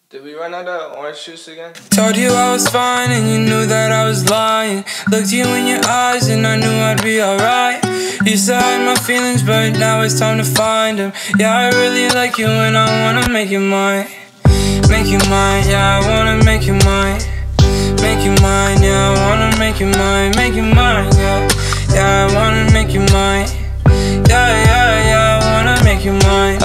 Did we run out of orange juice again? Told you I was fine and you knew that I was lying. Looked you in your eyes and I knew I'd be alright. Used to hide my feelings but now it's time to find them. Yeah, I really like you and I wanna make you mine. Make you mine, yeah, I wanna make you mine. Make you mine, yeah, I wanna make you mine. Make you mine, yeah, yeah, I wanna make you mine. Yeah, yeah, yeah, I wanna make you mine.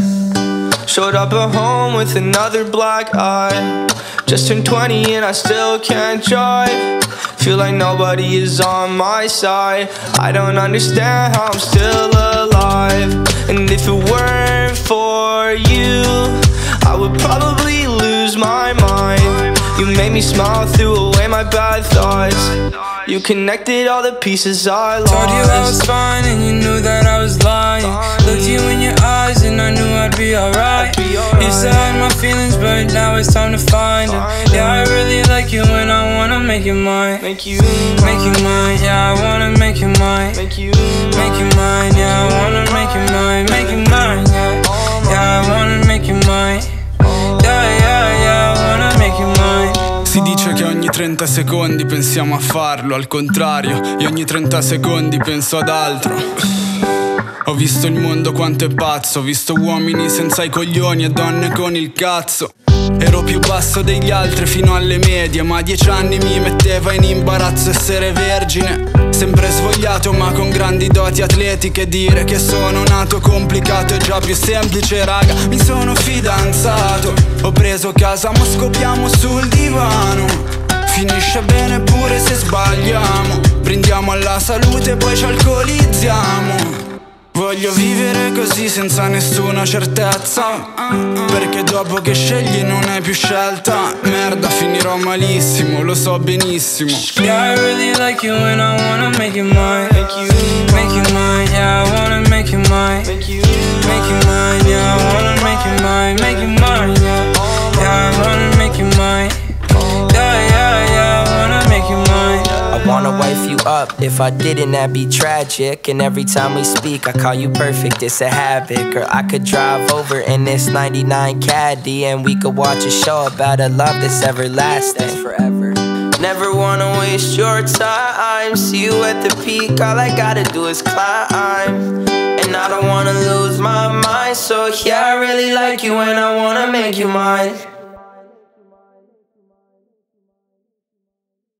Showed up at home with another black eye. Just turned 20 and I still can't drive. Feel like nobody is on my side. I don't understand how I'm still alive. And if it weren't for you, I would probably lose my mind. You made me smile, threw away my bad thoughts. You connected all the pieces I lost. Told you I was fine and you knew that I was lying. Looked you in your eyes and I knew I'd be alright. Used to hide my feelings but now it's time to find them. Yeah, I really like you and I wanna make you mine. Make you mine, yeah, I wanna make you mine. Make you mine, yeah, I wanna make you mine. Make you mine, yeah, yeah, I wanna make you mine. Yeah, yeah, yeah, I wanna make you mine. Si dice che ogni 30 secondi pensiamo a farlo, al contrario, io ogni 30 secondi penso ad altro. Ho visto il mondo quanto è pazzo, ho visto uomini senza i coglioni e donne con il cazzo. Ero più basso degli altri fino alle medie, ma a 10 anni mi metteva in imbarazzo essere vergine. Sempre svogliato ma con grandi doti atletiche. Dire che sono nato complicato è già più semplice, raga. Mi sono fidanzato, ho preso casa ma scopriamo sul divano. Finisce bene pure se sbagliamo. Brindiamo alla salute poi ci alcolizziamo. Voglio vivere così senza nessuna certezza, perché dopo che scegli non hai più scelta. Merda, finirò malissimo, lo so benissimo. Yeah, I really like you and I wanna make you mine. Make you mine, yeah, I wanna make you mine. Make you mine, yeah, I wanna make you mine. Make you mine, yeah, yeah, I wanna make you mine. Yeah, yeah, yeah, I wanna make you mine. I wanna wife you up, if I didn't that'd be tragic. And every time we speak I call you perfect, it's a habit. Girl, I could drive over in this 99 Caddy and we could watch a show about a love that's everlasting, that's forever. Never wanna waste your time. See you at the peak, all I gotta do is climb. And I don't wanna lose my mind. So yeah, I really like you and I wanna make you mine.